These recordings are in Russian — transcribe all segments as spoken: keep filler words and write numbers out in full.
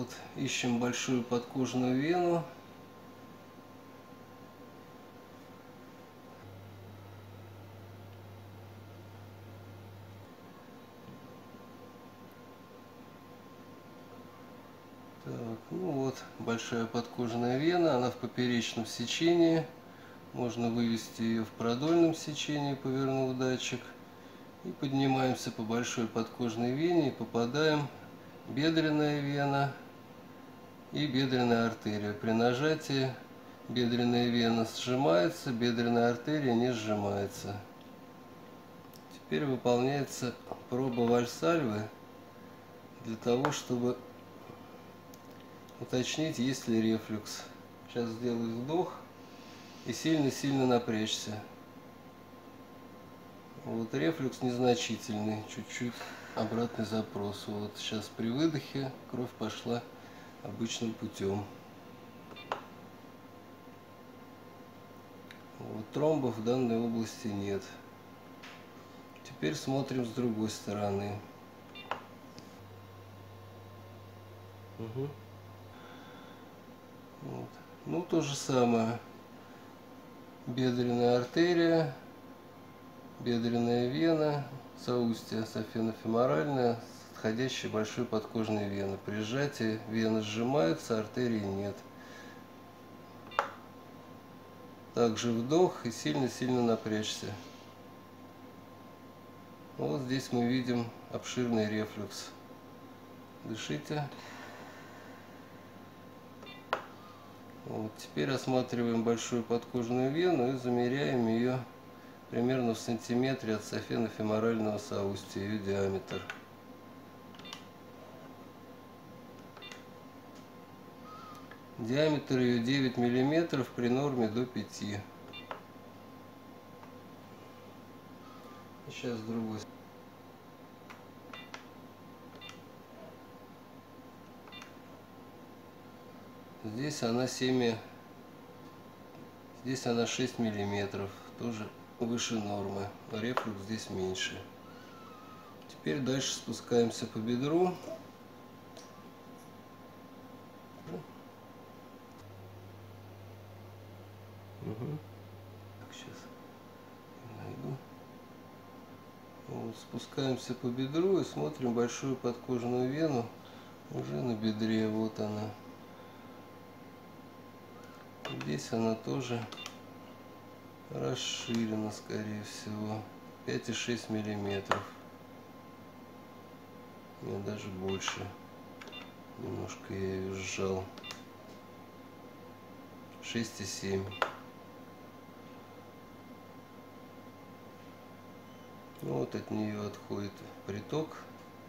Вот, ищем большую подкожную вену. Так, ну вот, большая подкожная вена, она в поперечном сечении. Можно вывести ее в продольном сечении, повернув датчик. И поднимаемся по большой подкожной вене и попадаем в бедренная вена и бедренная артерия. При нажатии бедренная вена сжимается, бедренная артерия не сжимается. Теперь выполняется проба Вальсальвы для того, чтобы уточнить, есть ли рефлюкс. Сейчас сделаю вдох и сильно-сильно напрячься. Вот рефлюкс незначительный, чуть-чуть обратный запрос. Вот сейчас при выдохе кровь пошла обычным путем. Вот, тромбов в данной области нет. Теперь смотрим с другой стороны. Угу. Вот. Ну, то же самое. Бедренная артерия, бедренная вена, соустье сафено-феморальное, отходящей большой подкожной вены. При сжатии вены сжимаются, артерии нет. Также вдох и сильно-сильно напрячься. Вот здесь мы видим обширный рефлюкс. Дышите. Вот, теперь осматриваем большую подкожную вену и замеряем ее примерно в сантиметре от сафено-феморального соустья, ее диаметр. Диаметр ее девять миллиметров, при норме до пяти. Сейчас другой. Здесь она семь, здесь она шесть миллиметров, тоже выше нормы. Рефлюкс здесь меньше. Теперь дальше спускаемся по бедру. Угу. Так, сейчас найду. Вот, спускаемся по бедру и смотрим большую подкожную вену уже на бедре. Вот она. Здесь она тоже расширена, скорее всего, пять и шесть миллиметров. Нет, даже больше. Немножко я ее сжал. шесть и семь. Вот от нее отходит приток.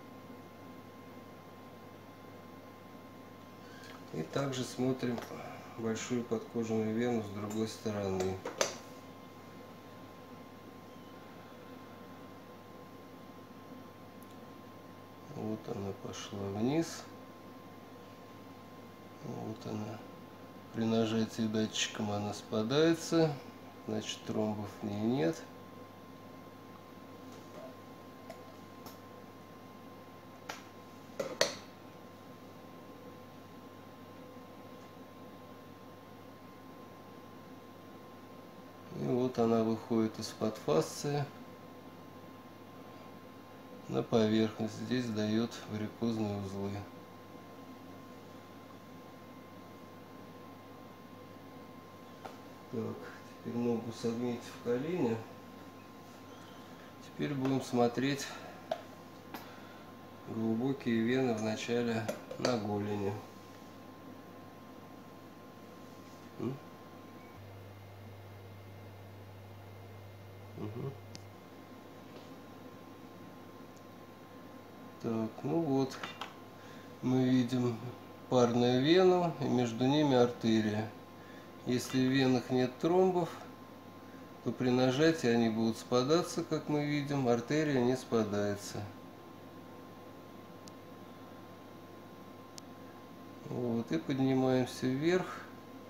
И также смотрим большую подкожную вену с другой стороны. Вот она пошла вниз. Вот она. При нажатии датчиком она спадается. Значит, тромбов в ней нет. И вот она выходит из-под фасции на поверхность. Здесь дает варикозные узлы. Так, теперь ногу согните в колени. Теперь будем смотреть глубокие вены в начале на голени. Угу. Так, ну вот, мы видим парную вену и между ними артерия. Если в венах нет тромбов, то при нажатии они будут спадаться, как мы видим, артерия не спадается. Вот, и поднимаемся вверх,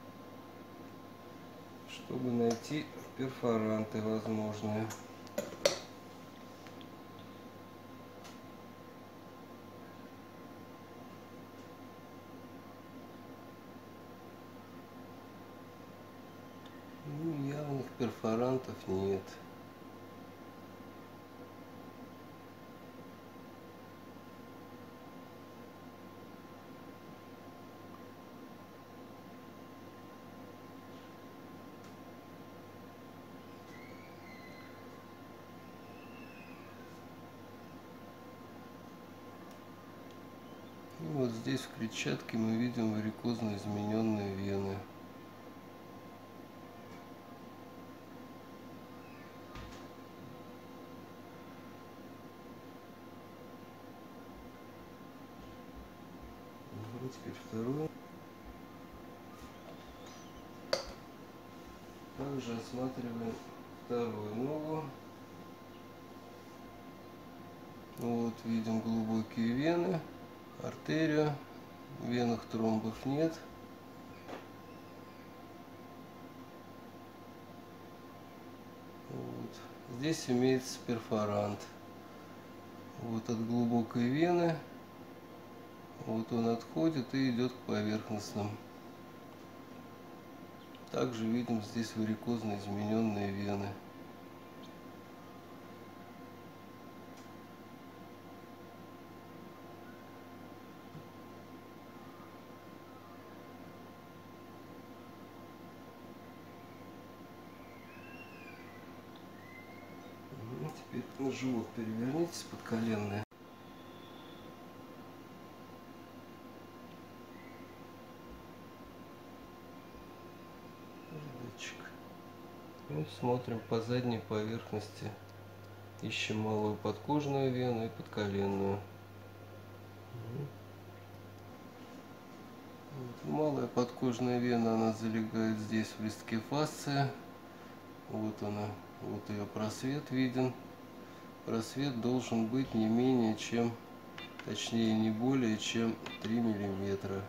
чтобы найти перфоранты возможные. перфорантов нет. И вот здесь в клетчатке мы видим варикозно измененные вены. Теперь вторую. Также осматриваем вторую ногу. Вот видим глубокие вены, артерию. В венах тромбов нет. Вот. Здесь имеется перфорант. Вот от глубокой вены. Вот он отходит и идет к поверхностным. Также видим здесь варикозно измененные вены. Теперь на живот перевернитесь, подколенные. И смотрим по задней поверхности. Ищем малую подкожную вену и подколенную. Вот. Малая подкожная вена, она залегает здесь в листке фасции. Вот она, вот ее просвет виден. Просвет должен быть не менее чем, точнее не более чем три миллиметра.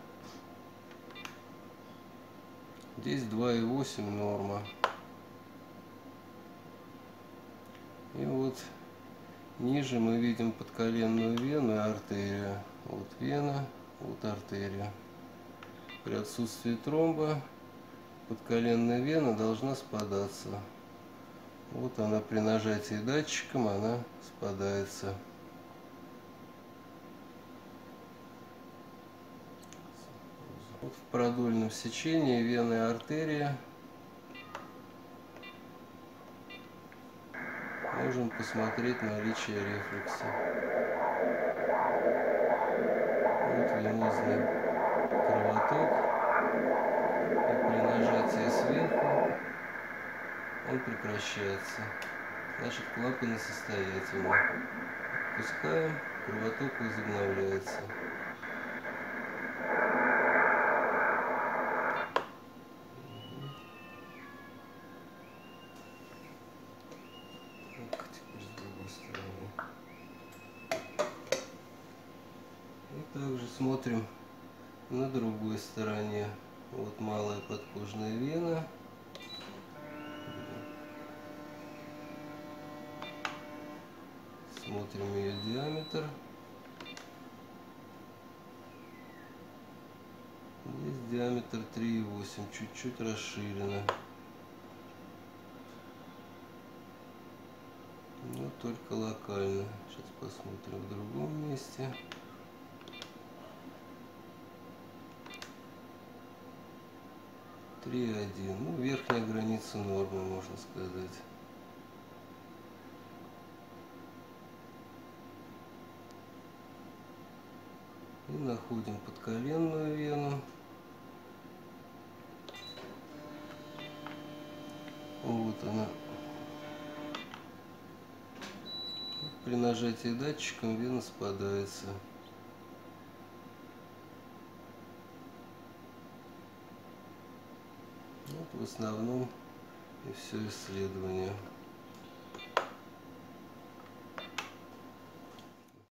Здесь два и восемь норма. И вот ниже мы видим подколенную вену и артерию. Вот вена, вот артерия. При отсутствии тромба подколенная вена должна спадаться. Вот она при нажатии датчиком, она спадается. Вот в продольном сечении вена и артерия можем посмотреть наличие рефлюкса. Вот венозный кровоток, и при нажатии сверху он прекращается. Значит, клапаны состоятельны. Пускаем, кровоток возобновляется. Также смотрим на другой стороне. Вот малая подкожная вена. Смотрим ее диаметр. Здесь диаметр три и восемь, чуть-чуть расширено. Но только локально. Сейчас посмотрим в другом месте. три и один. Ну, верхняя граница нормы, можно сказать. И находим подколенную вену. Вот она. При нажатии датчиком вена спадается. Вот в основном и все исследование.